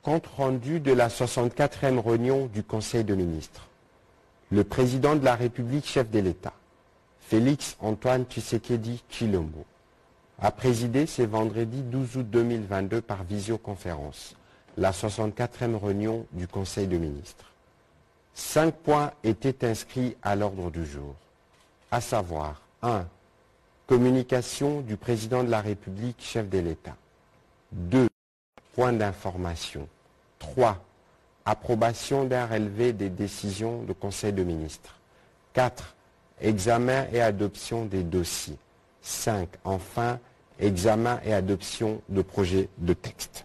Compte rendu de la 64e réunion du Conseil des ministres. Le président de la République, chef de l'État, Félix Antoine Tshisekedi Tshilombo, a présidé ce vendredi 12 août 2022 par visioconférence la 64e réunion du Conseil des ministres. 5 points étaient inscrits à l'ordre du jour, à savoir 1. Communication du président de la République, chef de l'État. 2. Point d'information. 3. Approbation d'un relevé des décisions du Conseil des ministres. 4. Examen et adoption des dossiers. 5. Enfin, examen et adoption de projets de texte.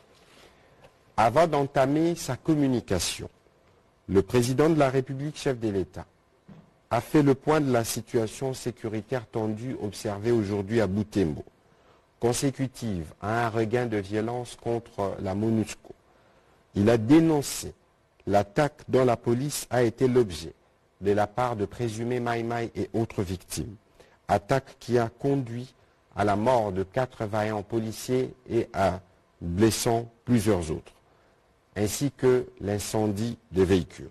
Avant d'entamer sa communication, le président de la République, chef de l'État, a fait le point de la situation sécuritaire tendue observée aujourd'hui à Butembo, consécutive à un regain de violence contre la MONUSCO. Il a dénoncé l'attaque dont la police a été l'objet de la part de présumés Maïmaï et autres victimes. Attaque qui a conduit à la mort de 4 vaillants policiers et à blessant plusieurs autres, ainsi que l'incendie des véhicules.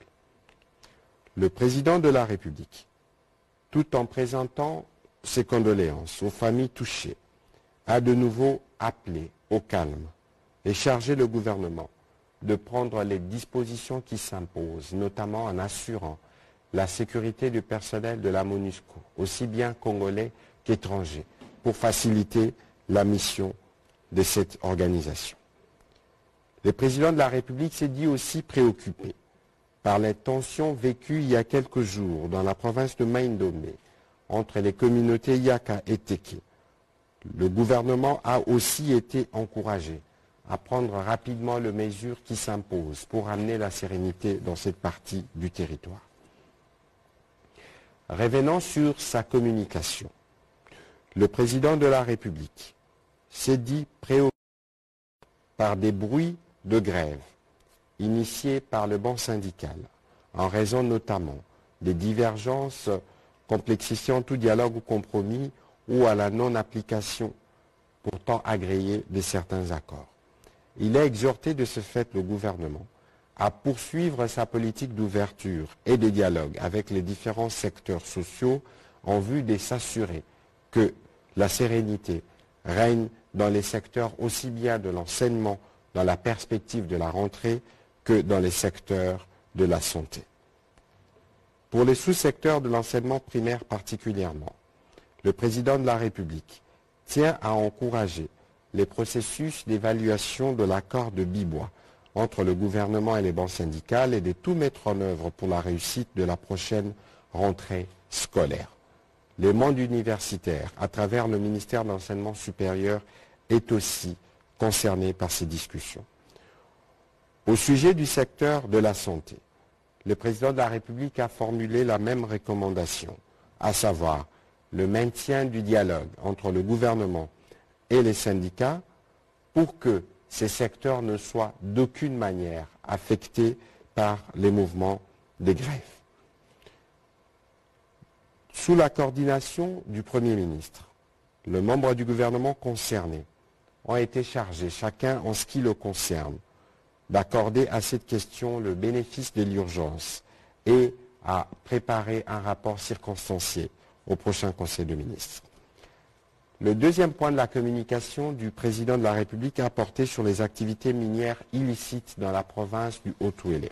Le président de la République, tout en présentant ses condoléances aux familles touchées, a de nouveau appelé au calme et chargé le gouvernement de prendre les dispositions qui s'imposent, notamment en assurant la sécurité du personnel de la MONUSCO, aussi bien congolais qu'étrangers, pour faciliter la mission de cette organisation. Le président de la République s'est dit aussi préoccupé par les tensions vécues il y a quelques jours dans la province de Maïndomé entre les communautés Yaka et Teke. Le gouvernement a aussi été encouragé à prendre rapidement les mesures qui s'imposent pour amener la sérénité dans cette partie du territoire. Revenant sur sa communication, le président de la République s'est dit préoccupé par des bruits de grève initiés par le banc syndical, en raison notamment des divergences complexifiant tout dialogue ou compromis ou à la non-application pourtant agréée de certains accords. Il a exhorté de ce fait le gouvernement à poursuivre sa politique d'ouverture et de dialogue avec les différents secteurs sociaux en vue de s'assurer que la sérénité règne dans les secteurs aussi bien de l'enseignement dans la perspective de la rentrée que dans les secteurs de la santé. Pour les sous-secteurs de l'enseignement primaire particulièrement, le président de la République tient à encourager les processus d'évaluation de l'accord de Bibois entre le gouvernement et les banques syndicales et de tout mettre en œuvre pour la réussite de la prochaine rentrée scolaire. Le monde universitaire, à travers le ministère de l'Enseignement supérieur, est aussi concerné par ces discussions. Au sujet du secteur de la santé, le président de la République a formulé la même recommandation, à savoir le maintien du dialogue entre le gouvernement et les syndicats pour que ces secteurs ne soient d'aucune manière affectés par les mouvements des grèves. Sous la coordination du Premier ministre, les membres du gouvernement concernés ont été chargés, chacun en ce qui le concerne, d'accorder à cette question le bénéfice de l'urgence et à préparer un rapport circonstancié au prochain Conseil des ministres. Le deuxième point de la communication du président de la République a porté sur les activités minières illicites dans la province du Haut-Touélé.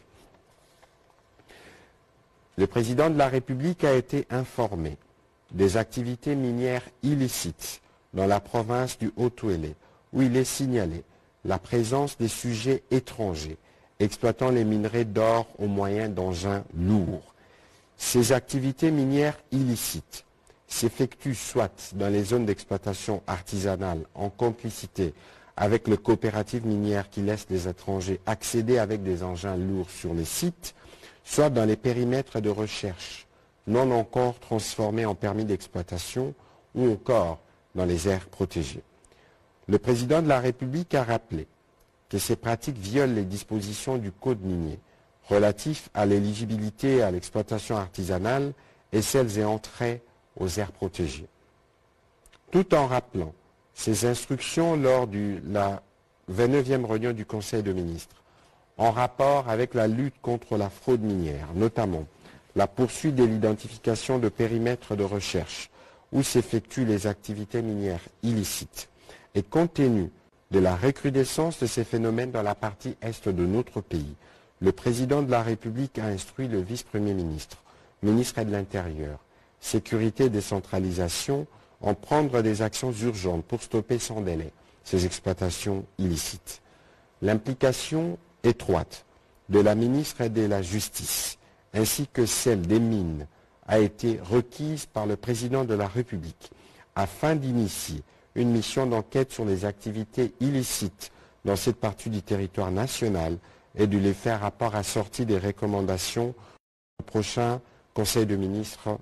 Le président de la République a été informé des activités minières illicites dans la province du Haut-Touélé, où il est signalé la présence des sujets étrangers exploitant les minerais d'or au moyen d'engins lourds. Ces activités minières illicites s'effectuent soit dans les zones d'exploitation artisanale en complicité avec les coopératives minières qui laissent les étrangers accéder avec des engins lourds sur les sites, soit dans les périmètres de recherche non encore transformés en permis d'exploitation ou encore dans les aires protégées. Le président de la République a rappelé que ces pratiques violent les dispositions du Code minier relatifs à l'éligibilité à l'exploitation artisanale et celles ayant trait aux aires protégées. Tout en rappelant ces instructions lors de la 29e réunion du Conseil des ministres, en rapport avec la lutte contre la fraude minière, notamment la poursuite de l'identification de périmètres de recherche où s'effectuent les activités minières illicites. Et compte tenu de la recrudescence de ces phénomènes dans la partie est de notre pays, le président de la République a instruit le vice-premier ministre, ministre de l'Intérieur, Sécurité et décentralisation, en prendre des actions urgentes pour stopper sans délai ces exploitations illicites. L'implication étroite de la ministre de la Justice ainsi que celle des Mines a été requise par le président de la République afin d'initier une mission d'enquête sur les activités illicites dans cette partie du territoire national et de les faire rapport assorti des recommandations au prochain Conseil de ministres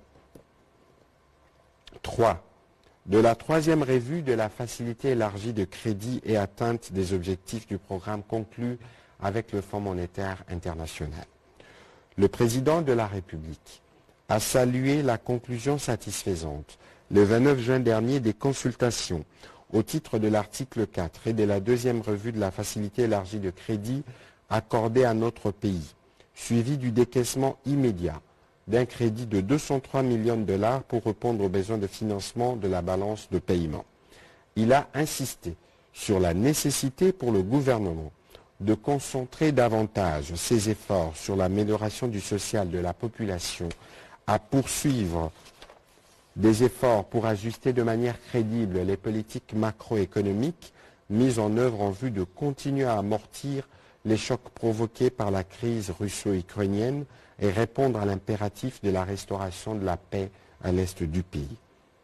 3. De la troisième revue de la facilité élargie de crédit et atteinte des objectifs du programme conclu avec le Fonds monétaire international. Le président de la République a salué la conclusion satisfaisante le 29 juin dernier des consultations au titre de l'article 4 et de la deuxième revue de la facilité élargie de crédit accordée à notre pays, suivi du décaissement immédiat d'un crédit de 203 millions de dollars pour répondre aux besoins de financement de la balance de paiement. Il a insisté sur la nécessité pour le gouvernement de concentrer davantage ses efforts sur l'amélioration du social de la population, à poursuivre des efforts pour ajuster de manière crédible les politiques macroéconomiques mises en œuvre en vue de continuer à amortir les chocs provoqués par la crise russo-ukrainienne et répondre à l'impératif de la restauration de la paix à l'est du pays.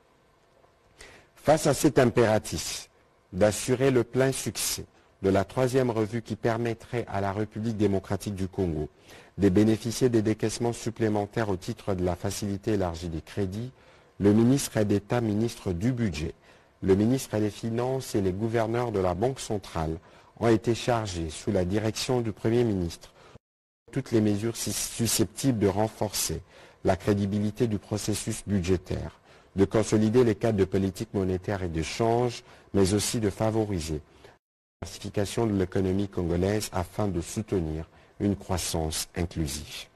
Face à cet impératif d'assurer le plein succès de la troisième revue qui permettrait à la République démocratique du Congo de bénéficier des décaissements supplémentaires au titre de la facilité élargie des crédits, le ministre d'État, ministre du Budget, le ministre des Finances et les gouverneurs de la Banque centrale ont été chargés, sous la direction du Premier ministre, de toutes les mesures susceptibles de renforcer la crédibilité du processus budgétaire, de consolider les cadres de politique monétaire et de change, mais aussi de favoriser la diversification de l'économie congolaise afin de soutenir une croissance inclusive.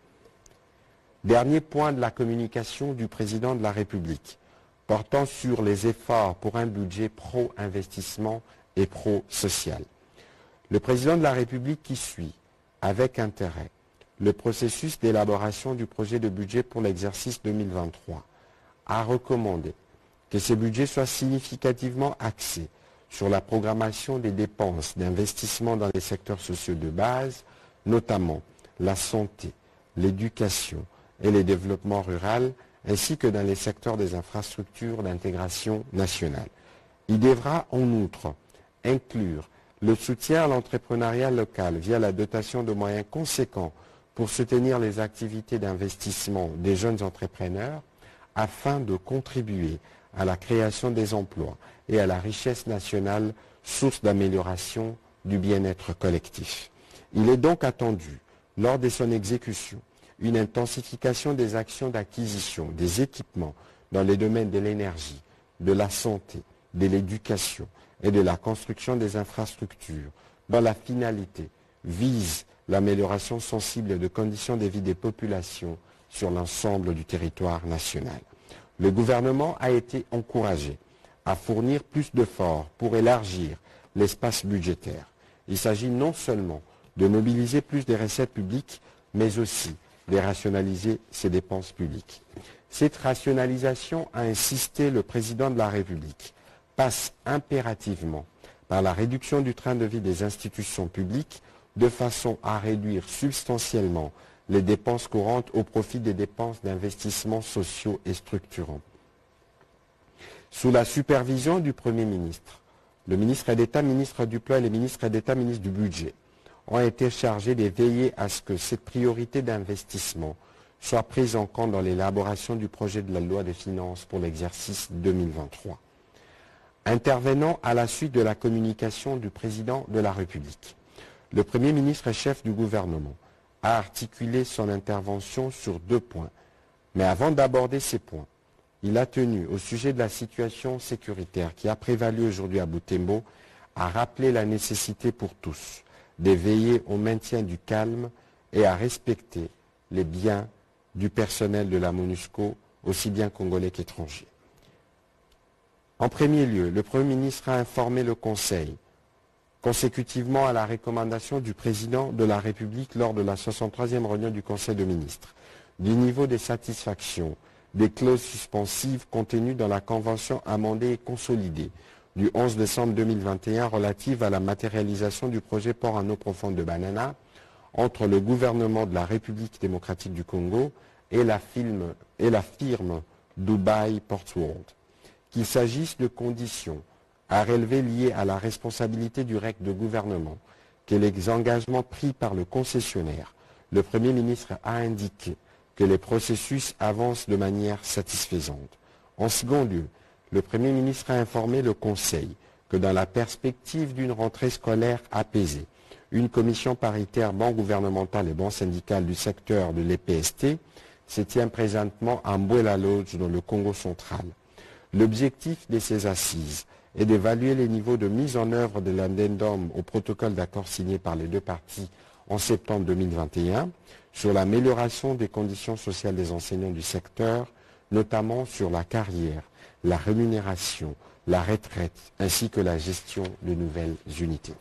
Dernier point de la communication du président de la République, portant sur les efforts pour un budget pro-investissement et pro-social. Le président de la République qui suit, avec intérêt, le processus d'élaboration du projet de budget pour l'exercice 2023, a recommandé que ce budget soit significativement axé sur la programmation des dépenses d'investissement dans les secteurs sociaux de base, notamment la santé, l'éducation et le développement rural, ainsi que dans les secteurs des infrastructures d'intégration nationale. Il devra en outre inclure le soutien à l'entrepreneuriat local via la dotation de moyens conséquents pour soutenir les activités d'investissement des jeunes entrepreneurs afin de contribuer à la création des emplois et à la richesse nationale, source d'amélioration du bien-être collectif. Il est donc attendu, lors de son exécution, une intensification des actions d'acquisition des équipements dans les domaines de l'énergie, de la santé, de l'éducation et de la construction des infrastructures, dont la finalité vise l'amélioration sensible de conditions de vie des populations sur l'ensemble du territoire national. Le gouvernement a été encouragé à fournir plus d'efforts pour élargir l'espace budgétaire. Il s'agit non seulement de mobiliser plus de recettes publiques, mais aussi de rationaliser ses dépenses publiques. Cette rationalisation, a insisté le président de la République, passe impérativement par la réduction du train de vie des institutions publiques de façon à réduire substantiellement les dépenses courantes au profit des dépenses d'investissements sociaux et structurants. Sous la supervision du Premier ministre, le ministre d'État, ministre du Plan et le ministre d'État, ministre du Budget ont été chargés de veiller à ce que cette priorité d'investissement soit prise en compte dans l'élaboration du projet de la loi des finances pour l'exercice 2023. Intervenant à la suite de la communication du président de la République, le Premier ministre et chef du gouvernement a articulé son intervention sur 2 points. Mais avant d'aborder ces points, il a tenu, au sujet de la situation sécuritaire qui a prévalu aujourd'hui à Butembo, à rappeler la nécessité pour tous de veiller au maintien du calme et à respecter les biens du personnel de la MONUSCO, aussi bien congolais qu'étrangers. En premier lieu, le Premier ministre a informé le Conseil, consécutivement à la recommandation du Président de la République lors de la 63e réunion du Conseil de ministres, du niveau de satisfaction des clauses suspensives contenues dans la Convention amendée et consolidée du 11 décembre 2021 relative à la matérialisation du projet port en eau profonde de Banana entre le gouvernement de la République démocratique du Congo et la firme Dubai Ports World. Qu'il s'agisse de conditions à relever liées à la responsabilité du règne de gouvernement, que les engagements pris par le concessionnaire, le Premier ministre a indiqué que les processus avancent de manière satisfaisante. En second lieu, le Premier ministre a informé le Conseil que dans la perspective d'une rentrée scolaire apaisée, une commission paritaire banc gouvernemental et banc syndical du secteur de l'EPST se tient présentement à Mbuela Lodge dans le Congo central. L'objectif de ces assises est d'évaluer les niveaux de mise en œuvre de l'addendum au protocole d'accord signé par les deux parties en septembre 2021 sur l'amélioration des conditions sociales des enseignants du secteur, notamment sur la carrière, la rémunération, la retraite, ainsi que la gestion de nouvelles unités.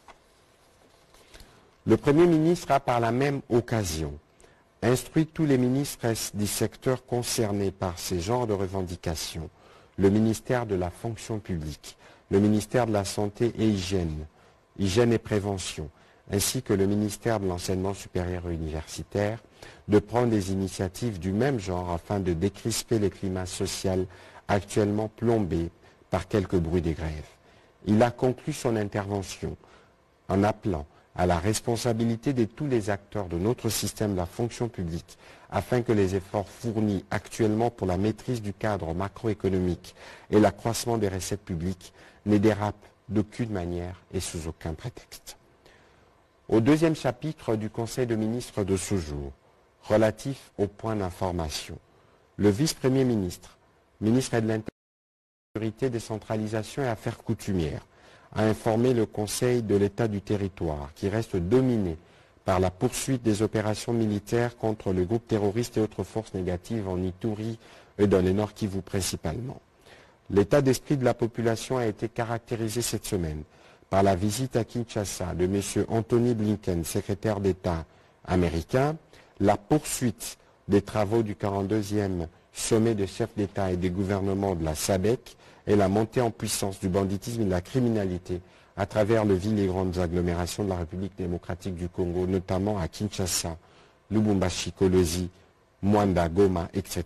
Le Premier ministre a par la même occasion instruit tous les ministres du secteur concernés par ces genres de revendications, le ministère de la fonction publique, le ministère de la santé et hygiène et prévention, ainsi que le ministère de l'enseignement supérieur et universitaire, de prendre des initiatives du même genre afin de décrisper le climat social actuellement plombé par quelques bruits des grèves. Il a conclu son intervention en appelant à la responsabilité de tous les acteurs de notre système de la fonction publique afin que les efforts fournis actuellement pour la maîtrise du cadre macroéconomique et l'accroissement des recettes publiques ne dérapent d'aucune manière et sous aucun prétexte. Au deuxième chapitre du Conseil de ministres de ce jour, relatif aux points d'information, le vice-premier ministre, ministre de l'Intérieur, décentralisation et affaires coutumières, a informé le Conseil de l'état du territoire, qui reste dominé par la poursuite des opérations militaires contre le groupe terroriste et autres forces négatives en Ituri et dans le Nord Kivu principalement. L'état d'esprit de la population a été caractérisé cette semaine par la visite à Kinshasa de M. Anthony Blinken, secrétaire d'État américain, la poursuite des travaux du 42e sommet des chefs d'État et des gouvernements de la SADC et la montée en puissance du banditisme et de la criminalité à travers les villes et grandes agglomérations de la République démocratique du Congo, notamment à Kinshasa, Lubumbashi, Kolwezi, Mwanda, Goma, etc.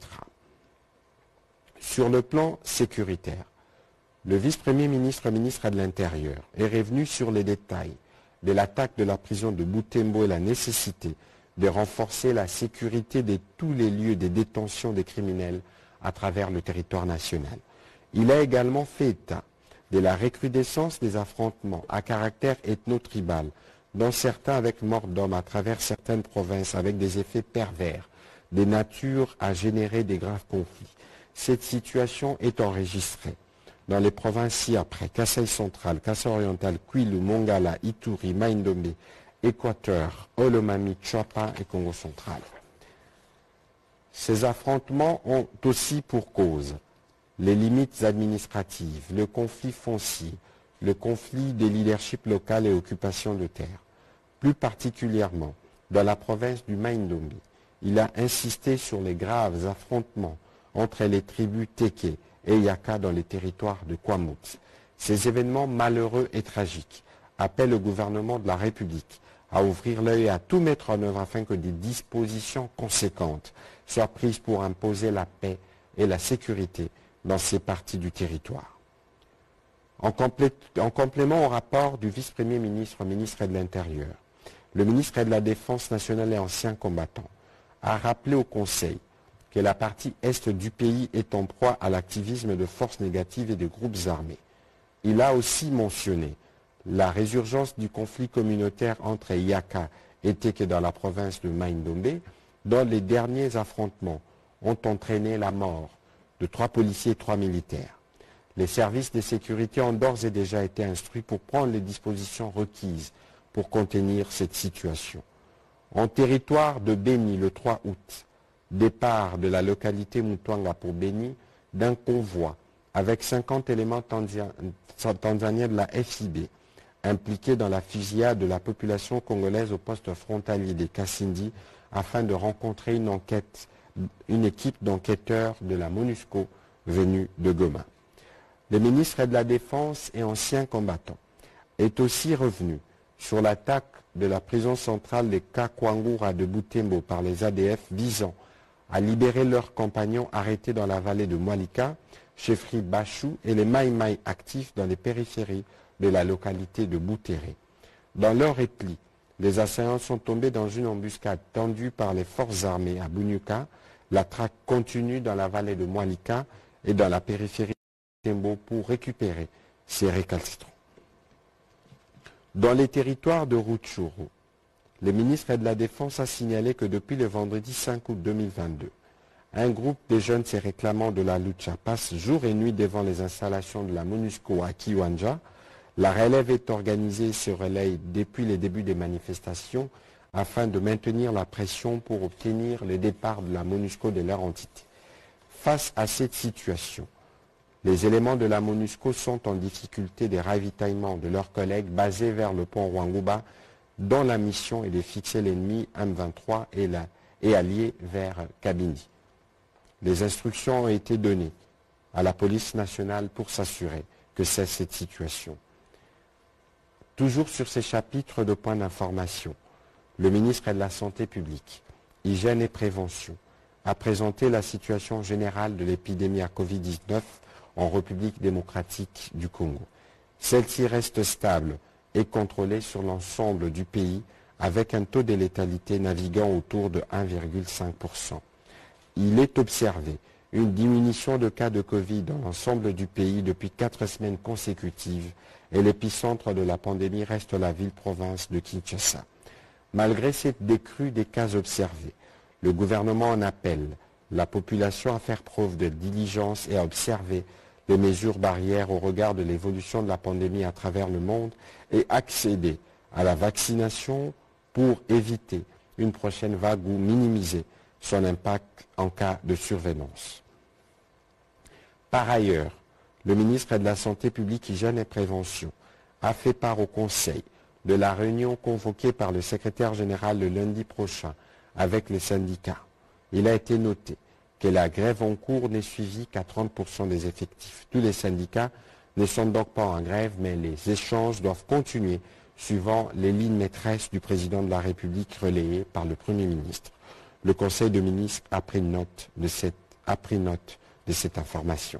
Sur le plan sécuritaire, le vice-premier ministre, ministre de l'Intérieur, est revenu sur les détails de l'attaque de la prison de Butembo et la nécessité de renforcer la sécurité de tous les lieux de détention des criminels à travers le territoire national. Il a également fait état de la recrudescence des affrontements à caractère ethno-tribal, dont certains avec mort d'hommes à travers certaines provinces avec des effets pervers, de nature à générer des graves conflits. Cette situation est enregistrée dans les provinces ci-après, Kasaï central, Kasaï oriental, Kwilu, Mongala, Ituri, Maïndomé, Équateur, Olomami, Tchapa et Congo central. Ces affrontements ont aussi pour cause les limites administratives, le conflit foncier, le conflit des leaderships locaux et occupation de terre. Plus particulièrement, dans la province du Maïndomé, il a insisté sur les graves affrontements entre les tribus Teke et Yaka dans les territoires de Kwamut. Ces événements malheureux et tragiques appellent le gouvernement de la République à ouvrir l'œil et à tout mettre en œuvre afin que des dispositions conséquentes soient prises pour imposer la paix et la sécurité dans ces parties du territoire. En complément au rapport du vice-premier ministre, ministre de l'Intérieur, le ministre de la Défense nationale et ancien combattant a rappelé au Conseil que la partie est du pays est en proie à l'activisme de forces négatives et de groupes armés. Il a aussi mentionné la résurgence du conflit communautaire entre Yaka et Teke dans la province de Maïndomé, dont les derniers affrontements ont entraîné la mort de 3 policiers et 3 militaires. Les services de sécurité ont d'ores et déjà été instruits pour prendre les dispositions requises pour contenir cette situation. En territoire de Beni, le 3 août, départ de la localité Mutwanga pour Beni d'un convoi avec 50 éléments tanzaniens de la FIB impliqués dans la fusillade de la population congolaise au poste frontalier des Kassindi afin de rencontrer une équipe d'enquêteurs de la MONUSCO venue de Goma. Le ministre de la Défense et ancien combattant est aussi revenu sur l'attaque de la prison centrale de Kakwangura de Butembo par les ADF visant à libérer leurs compagnons arrêtés dans la vallée de Mwalika, chefferie Bachou et les Maï-Maï actifs dans les périphéries de la localité de Bouteré. Dans leur repli, les assaillants sont tombés dans une embuscade tendue par les forces armées à Bunyuka. La traque continue dans la vallée de Mwalika et dans la périphérie de Butembo pour récupérer ces récalcitrants. Dans les territoires de Rutshuru, le ministre de la Défense a signalé que depuis le vendredi 5 août 2022, un groupe de jeunes se réclamant de la lucha passe jour et nuit devant les installations de la MONUSCO à Kiwanja. La relève est organisée et se relaye depuis le début des manifestations afin de maintenir la pression pour obtenir le départ de la MONUSCO de leur entité. Face à cette situation, les éléments de la MONUSCO sont en difficulté de ravitaillement de leurs collègues basés vers le pont Rwanguba, dont la mission est de fixer l'ennemi M23 et alliés vers Kabindi. Les instructions ont été données à la police nationale pour s'assurer que c'est cette situation. Toujours sur ces chapitres de points d'information, le ministre de la Santé publique, Hygiène et Prévention a présenté la situation générale de l'épidémie à Covid-19 en République démocratique du Congo. Celle-ci reste stable et contrôlée sur l'ensemble du pays avec un taux de létalité naviguant autour de 1,5%. Il est observé une diminution de cas de Covid dans l'ensemble du pays depuis 4 semaines consécutives et l'épicentre de la pandémie reste la ville-province de Kinshasa. Malgré cette décrue des cas observés, le gouvernement en appelle la population à faire preuve de diligence et à observer les mesures barrières au regard de l'évolution de la pandémie à travers le monde et accéder à la vaccination pour éviter une prochaine vague ou minimiser son impact en cas de survenance. Par ailleurs, le ministre de la Santé publique, Hygiène et Prévention a fait part au Conseil de la réunion convoquée par le secrétaire général le lundi prochain avec les syndicats. Il a été noté que la grève en cours n'est suivie qu'à 30% des effectifs. Tous les syndicats ne sont donc pas en grève, mais les échanges doivent continuer suivant les lignes maîtresses du président de la République relayées par le Premier ministre. Le Conseil de ministres a pris note de cette information.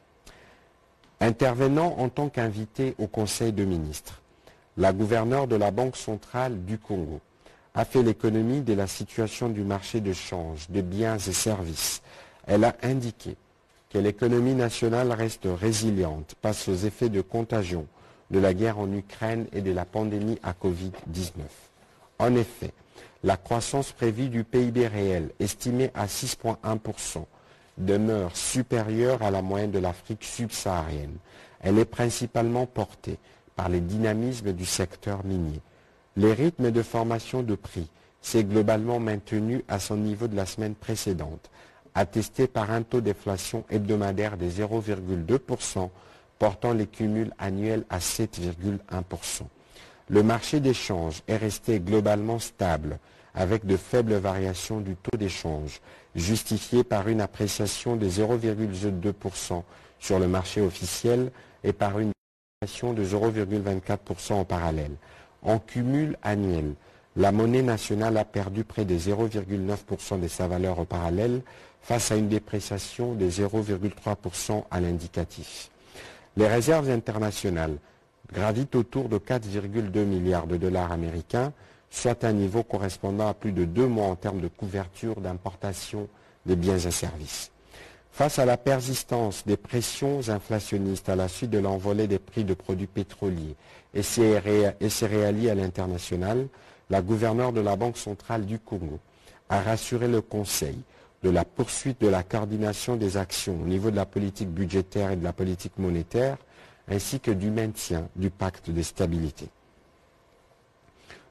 Intervenant en tant qu'invité au Conseil de ministres, la gouverneure de la Banque centrale du Congo a fait l'économie de la situation du marché de change de biens et services. Elle a indiqué que l'économie nationale reste résiliente face aux effets de contagion de la guerre en Ukraine et de la pandémie à Covid-19. En effet, la croissance prévue du PIB réel, estimée à 6,1%, demeure supérieure à la moyenne de l'Afrique subsaharienne. Elle est principalement portée par les dynamismes du secteur minier. Les rythmes de formation de prix s'est globalement maintenu à son niveau de la semaine précédente, attesté par un taux d'inflation hebdomadaire de 0,2%, portant les cumuls annuels à 7,1%. Le marché d'échange est resté globalement stable, avec de faibles variations du taux d'échange, justifiées par une appréciation de 0,2% sur le marché officiel et par une appréciation de 0,24% en parallèle. En cumul annuel, la monnaie nationale a perdu près de 0,9% de sa valeur au parallèle face à une dépréciation de 0,3% à l'indicatif. Les réserves internationales gravitent autour de 4,2 milliards de dollars américains, soit un niveau correspondant à plus de 2 mois en termes de couverture d'importation des biens et services. Face à la persistance des pressions inflationnistes à la suite de l'envolée des prix de produits pétroliers et céréaliers à l'international, la gouverneure de la Banque centrale du Congo a rassuré le Conseil de la poursuite de la coordination des actions au niveau de la politique budgétaire et de la politique monétaire, ainsi que du maintien du pacte de stabilité.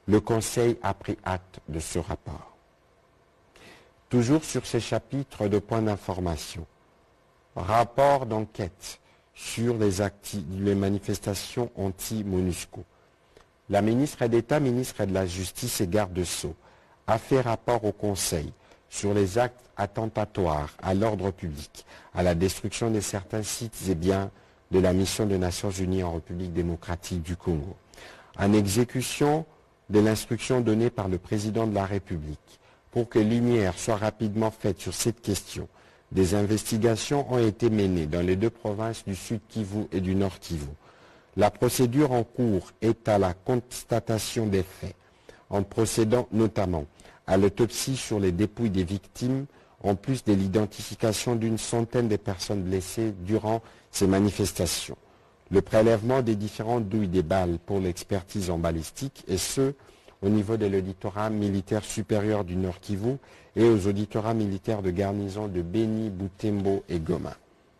Le Conseil a pris acte de ce rapport. Toujours sur ces chapitres de points d'information, rapport d'enquête sur les manifestations anti-MONUSCO. La ministre d'État, ministre de la Justice et garde Sceaux a fait rapport au Conseil sur les actes attentatoires à l'ordre public, à la destruction de certains sites et biens de la mission des Nations Unies en République démocratique du Congo. En exécution de l'instruction donnée par le président de la République pour que lumière soit rapidement faite sur cette question, des investigations ont été menées dans les deux provinces du Sud Kivu et du Nord Kivu. La procédure en cours est à la constatation des faits, en procédant notamment à l'autopsie sur les dépouilles des victimes, en plus de l'identification d'une centaine de personnes blessées durant ces manifestations. Le prélèvement des différentes douilles des balles pour l'expertise en balistique, et ce, au niveau de l'auditorat militaire supérieur du Nord Kivu et aux auditorats militaires de garnison de Beni, Butembo et Goma.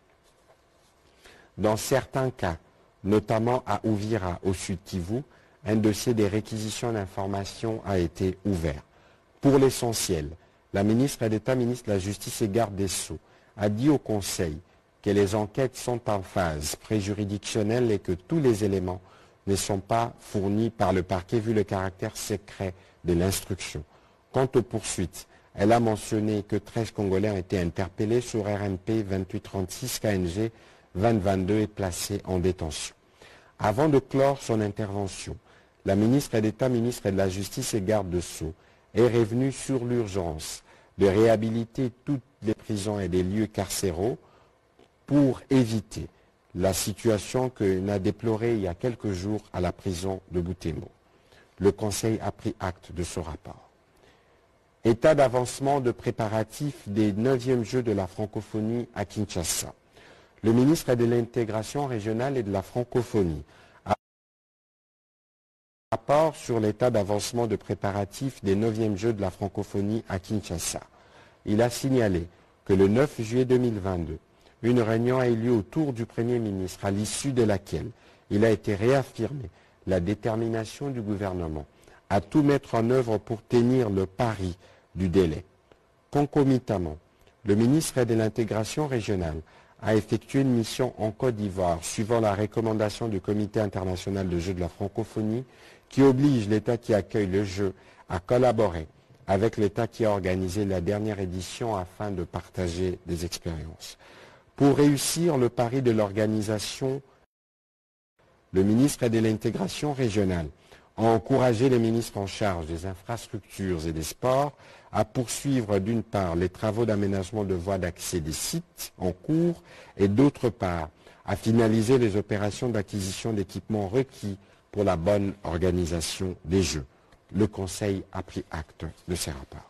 Dans certains cas, notamment à Uvira, au Sud Kivu, un dossier de réquisition d'informations a été ouvert. Pour l'essentiel, la ministre d'État, ministre de la Justice et garde des Sceaux a dit au Conseil que les enquêtes sont en phase préjuridictionnelle et que tous les éléments ne sont pas fournis par le parquet vu le caractère secret de l'instruction. Quant aux poursuites, elle a mentionné que 13 Congolais ont été interpellés sur RNP 2836 KNG 2022 et placés en détention. Avant de clore son intervention, la ministre d'État, ministre de la Justice et garde de Sceaux est revenue sur l'urgence de réhabiliter toutes les prisons et les lieux carcéraux pour éviter la situation que n'a déplorée il y a quelques jours à la prison de Butembo. Le Conseil a pris acte de ce rapport. État d'avancement de préparatifs des 9e Jeux de la francophonie à Kinshasa. Le ministre de l'Intégration régionale et de la francophonie a un rapport sur l'état d'avancement de préparatifs des 9e Jeux de la francophonie à Kinshasa. Il a signalé que le 9 juillet 2022, une réunion a eu lieu autour du Premier ministre, à l'issue de laquelle il a été réaffirmé la détermination du gouvernement à tout mettre en œuvre pour tenir le pari du délai. Concomitamment, le ministre de l'Intégration régionale a effectué une mission en Côte d'Ivoire, suivant la recommandation du Comité international de jeux de la francophonie, qui oblige l'État qui accueille le jeu à collaborer avec l'État qui a organisé la dernière édition afin de partager des expériences. Pour réussir le pari de l'organisation, le ministre de l'Intégration régionale a encouragé les ministres en charge des infrastructures et des sports à poursuivre d'une part les travaux d'aménagement de voies d'accès des sites en cours et d'autre part à finaliser les opérations d'acquisition d'équipements requis pour la bonne organisation des Jeux. Le Conseil a pris acte de ces rapports.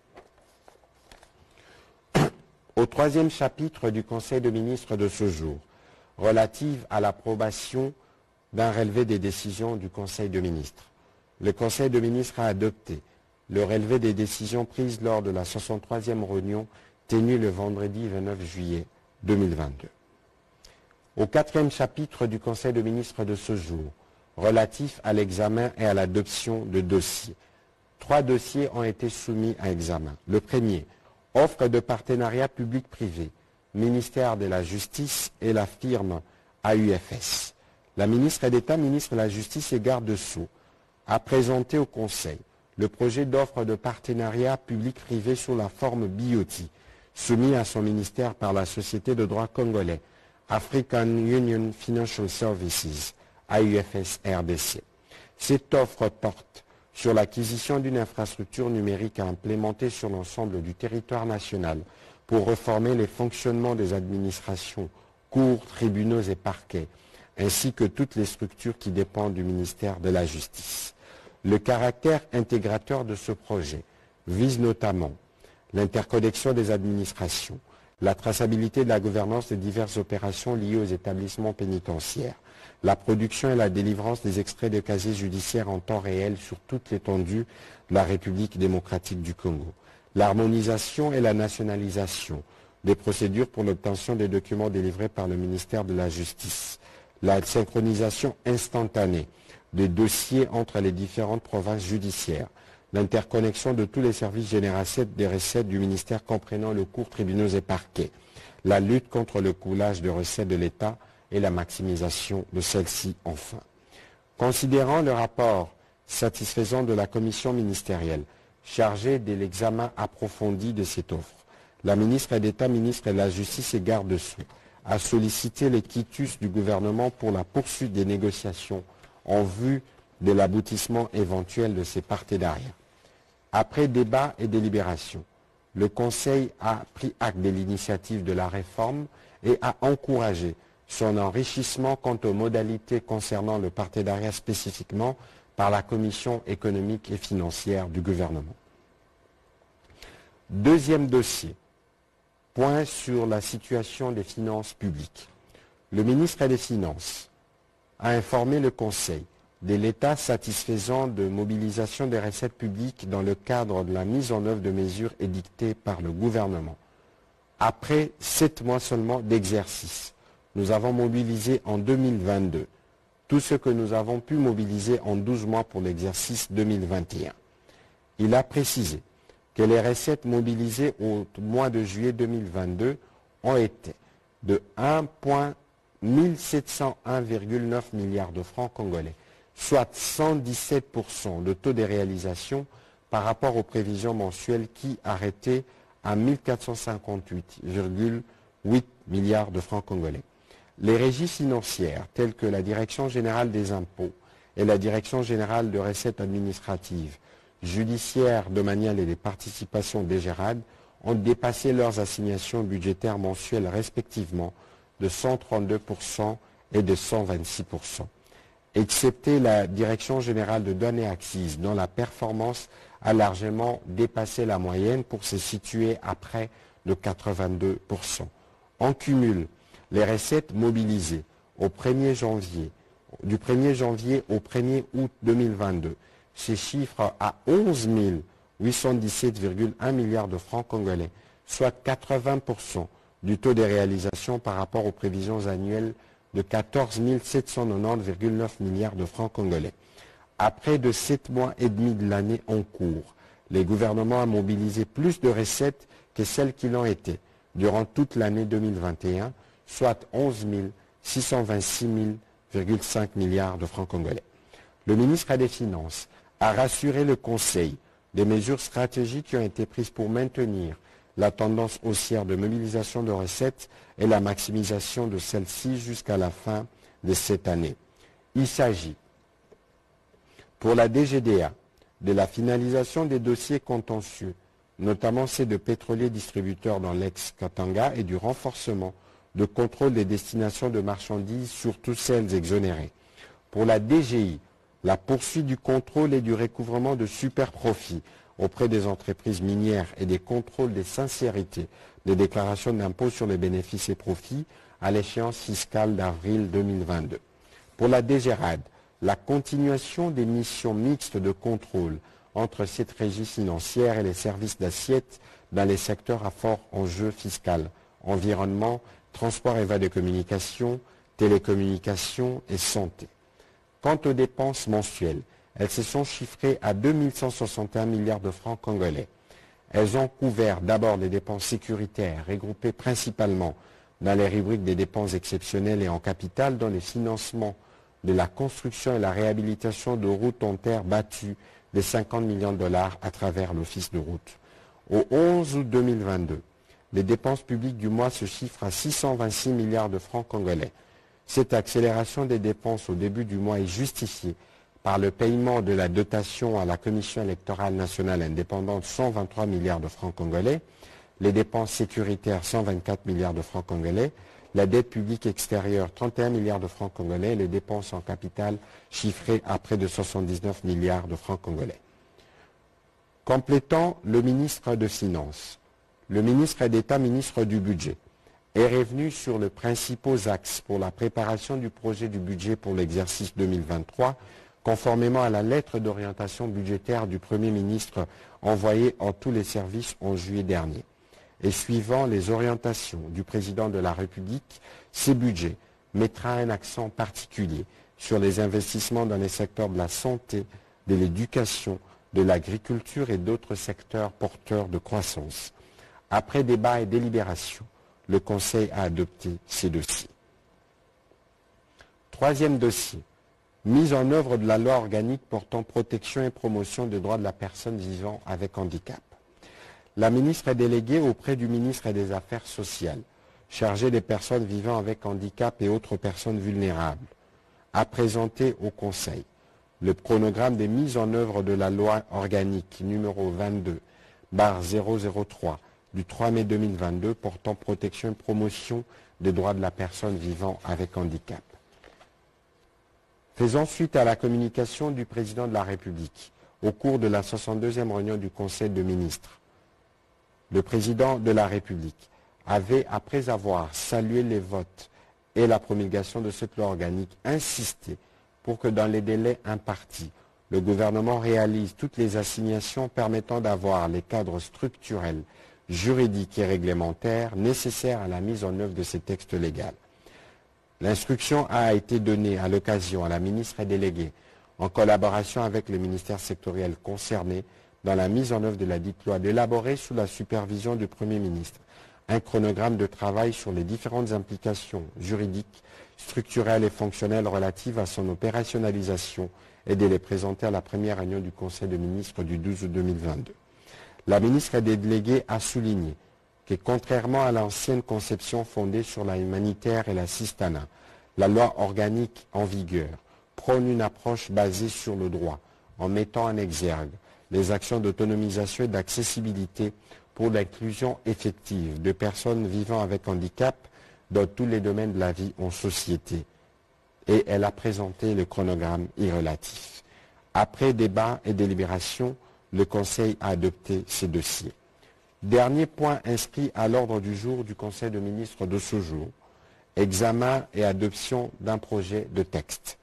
Au 3e chapitre du Conseil de ministres de ce jour, relative à l'approbation d'un relevé des décisions du Conseil de ministres. Le Conseil de ministres a adopté le relevé des décisions prises lors de la 63e réunion tenue le vendredi 29 juillet 2022. Au 4e chapitre du Conseil de ministres de ce jour, relatif à l'examen et à l'adoption de dossiers. 3 dossiers ont été soumis à examen. Le premier, offre de partenariat public-privé, ministère de la Justice et la firme AUFS. La ministre d'État, ministre de la Justice et garde Sceaux a présenté au Conseil le projet d'offre de partenariat public-privé sous la forme BOT, soumis à son ministère par la société de droit congolais African Union Financial Services, AUFS RDC. Cette offre porte sur l'acquisition d'une infrastructure numérique à implémenter sur l'ensemble du territoire national pour reformer les fonctionnements des administrations, cours, tribunaux et parquets, ainsi que toutes les structures qui dépendent du ministère de la Justice. Le caractère intégrateur de ce projet vise notamment l'interconnexion des administrations, la traçabilité de la gouvernance des diverses opérations liées aux établissements pénitentiaires, la production et la délivrance des extraits de casiers judiciaires en temps réel sur toute l'étendue de la République démocratique du Congo, l'harmonisation et la nationalisation des procédures pour l'obtention des documents délivrés par le ministère de la Justice, la synchronisation instantanée des dossiers entre les différentes provinces judiciaires, l'interconnexion de tous les services générateurs des recettes du ministère comprenant le cours, tribunaux et parquets, la lutte contre le coulage de recettes de l'État et la maximisation de celles-ci enfin. Considérant le rapport satisfaisant de la commission ministérielle chargée de l'examen approfondi de cette offre, la ministre d'État, ministre de la Justice et garde-sceaux a sollicité les quitus du gouvernement pour la poursuite des négociations en vue de l'aboutissement éventuel de ces partenariats. Après débat et délibération, le Conseil a pris acte de l'initiative de la réforme et a encouragé son enrichissement quant aux modalités concernant le partenariat spécifiquement par la Commission économique et financière du gouvernement. Deuxième dossier, point sur la situation des finances publiques. Le ministre des Finances a informé le Conseil de l'état satisfaisant de mobilisation des recettes publiques dans le cadre de la mise en œuvre de mesures édictées par le gouvernement. Après 7 mois seulement d'exercice, nous avons mobilisé en 2022 tout ce que nous avons pu mobiliser en 12 mois pour l'exercice 2021. Il a précisé que les recettes mobilisées au mois de juillet 2022 ont été de 1701,9 milliards de francs congolais, soit 117% de taux de réalisation par rapport aux prévisions mensuelles qui arrêtaient à 1458,8 milliards de francs congolais. Les régies financières, telles que la Direction générale des impôts et la Direction générale de recettes administratives, judiciaires, domaniales et des participations DGRAD, ont dépassé leurs assignations budgétaires mensuelles respectivement de 132% et de 126%. Excepté la Direction générale de douane et accises, dont la performance a largement dépassé la moyenne pour se situer à près de 82%. En cumul, les recettes mobilisées du 1er janvier au 1er août 2022 se chiffrent à 11 817,1 milliards de francs congolais, soit 80% du taux de réalisation par rapport aux prévisions annuelles de 14 790,9 milliards de francs congolais. Après de 7 mois et demi de l'année en cours, les gouvernements ont mobilisé plus de recettes que celles qui l'ont été durant toute l'année 2021, soit 11 626,5 milliards de francs congolais. Le ministre des Finances a rassuré le Conseil des mesures stratégiques qui ont été prises pour maintenir la tendance haussière de mobilisation de recettes et la maximisation de celles-ci jusqu'à la fin de cette année. Il s'agit, pour la DGDA, de la finalisation des dossiers contentieux, notamment ceux de pétroliers distributeurs dans l'ex-Katanga et du renforcement de contrôle des destinations de marchandises, surtout celles exonérées. Pour la DGI, la poursuite du contrôle et du recouvrement de superprofits auprès des entreprises minières et des contrôles des sincérités des déclarations d'impôt sur les bénéfices et profits à l'échéance fiscale d'avril 2022. Pour la DGRAD, la continuation des missions mixtes de contrôle entre cette régie financière et les services d'assiette dans les secteurs à fort enjeu fiscal, environnement, transport et voies de communication, télécommunications et santé. Quant aux dépenses mensuelles, elles se sont chiffrées à 2161 milliards de francs congolais. Elles ont couvert d'abord les dépenses sécuritaires, regroupées principalement dans les rubriques des dépenses exceptionnelles et en capital, dont les financements de la construction et la réhabilitation de routes en terre battues de 50 millions de dollars à travers l'Office de route. Au 11 août 2022, les dépenses publiques du mois se chiffrent à 626 milliards de francs congolais. Cette accélération des dépenses au début du mois est justifiée par le paiement de la dotation à la Commission électorale nationale indépendante 123 milliards de francs congolais, les dépenses sécuritaires 124 milliards de francs congolais, la dette publique extérieure 31 milliards de francs congolais et les dépenses en capital chiffrées à près de 79 milliards de francs congolais. Complétant le ministre des Finances, le ministre d'État, ministre du Budget, est revenu sur les principaux axes pour la préparation du projet du budget pour l'exercice 2023, conformément à la lettre d'orientation budgétaire du Premier ministre envoyée à tous les services en juillet dernier. Et suivant les orientations du Président de la République, ce budget mettra un accent particulier sur les investissements dans les secteurs de la santé, de l'éducation, de l'agriculture et d'autres secteurs porteurs de croissance. Après débat et délibération, le Conseil a adopté ces dossiers. Troisième dossier, mise en œuvre de la loi organique portant protection et promotion des droits de la personne vivant avec handicap. La ministre est déléguée auprès du ministre des Affaires sociales, chargé des personnes vivant avec handicap et autres personnes vulnérables, a présenté au Conseil le chronogramme des mises en œuvre de la loi organique numéro 22/003 du 3 mai 2022 portant protection et promotion des droits de la personne vivant avec handicap. Faisant suite à la communication du président de la République au cours de la 62e réunion du Conseil de ministres, le président de la République avait, après avoir salué les votes et la promulgation de cette loi organique, insisté pour que dans les délais impartis, le gouvernement réalise toutes les assignations permettant d'avoir les cadres structurels, juridiques et réglementaires nécessaires à la mise en œuvre de ces textes légaux. L'instruction a été donnée à l'occasion à la ministre déléguée, en collaboration avec les ministères sectoriels concernés, dans la mise en œuvre de la dite loi, d'élaborer sous la supervision du Premier ministre un chronogramme de travail sur les différentes implications juridiques, structurelles et fonctionnelles relatives à son opérationnalisation et de les présenter à la première réunion du Conseil des ministres du 12 août 2022. La ministre déléguée a souligné que, contrairement à l'ancienne conception fondée sur la humanitaire et la cistana, la loi organique en vigueur prône une approche basée sur le droit, en mettant en exergue les actions d'autonomisation et d'accessibilité pour l'inclusion effective de personnes vivant avec handicap dans tous les domaines de la vie en société. Et elle a présenté le chronogramme y relatif. Après débat et délibération, le Conseil a adopté ces dossiers. Dernier point inscrit à l'ordre du jour du Conseil des ministres de ce jour, examen et adoption d'un projet de texte.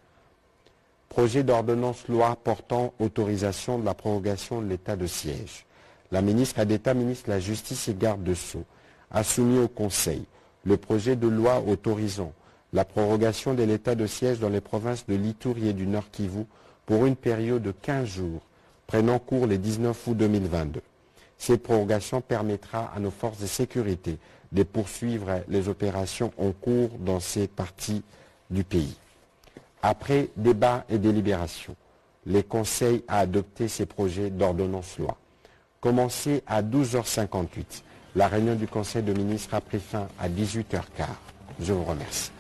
Projet d'ordonnance loi portant autorisation de la prorogation de l'état de siège. La ministre d'État, ministre de la Justice et garde de Sceaux, a soumis au Conseil le projet de loi autorisant la prorogation de l'état de siège dans les provinces de l'Ituri et du Nord Kivu pour une période de 15 jours, prenant cours le 19 août 2022. Cette prorogation permettra à nos forces de sécurité de poursuivre les opérations en cours dans ces parties du pays. Après débat et délibération, le Conseil a adopté ces projets d'ordonnance loi. Commencé à 12h58, la réunion du Conseil des ministres a pris fin à 18h15. Je vous remercie.